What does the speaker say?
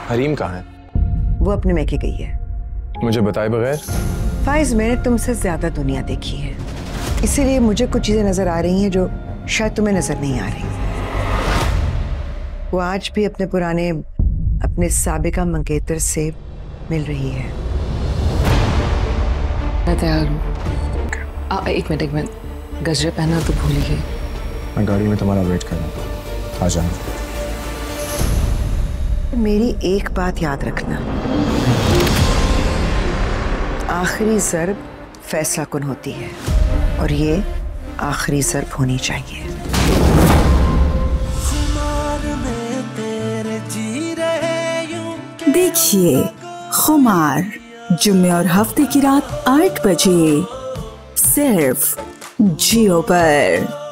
हरीम कहाँ है? वो अपने मैके गई है। मुझे बताए बगैर? फाइज, मैंने तुमसे ज्यादा दुनिया देखी है, इसीलिए मुझे कुछ चीजें नजर आ रही हैं जो शायद तुम्हें नजर नहीं आ रही। वो आज भी अपने साबिका मंगेतर से मिल रही है। मैं तैयार हूँ। एक मिनट, गजरे पहना तो भूल ही गई। मैं गाड़ी में तुम्हारा वेट कर रहा हूँ, आ जाना। मेरी एक बात याद रखना, आखिरी ज़र्ब फैसला कुन होती है और ये आखिरी ज़र्ब होनी चाहिए। देखिए खुमार, जुम्मे और हफ्ते की रात 8 बजे सिर्फ जियो पर।